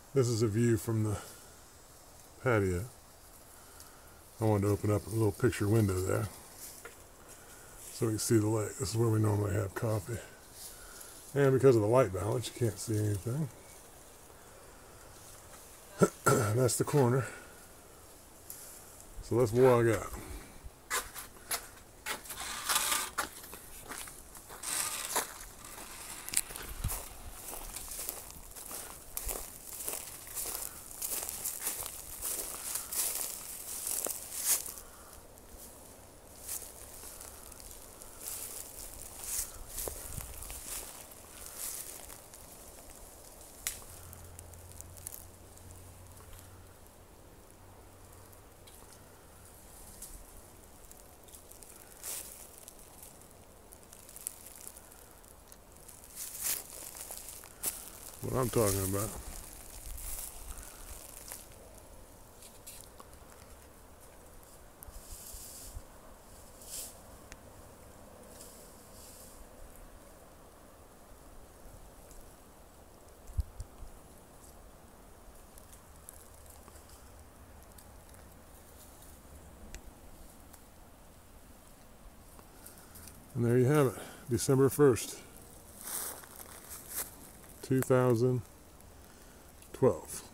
This is a view from the patio. I wanted to open up a little picture window there so we can see the lake. This is where we normally have coffee. And because of the light balance, you can't see anything. That's the corner. So let's walk out. What I'm talking about. And there you have it, December 1st, 2012.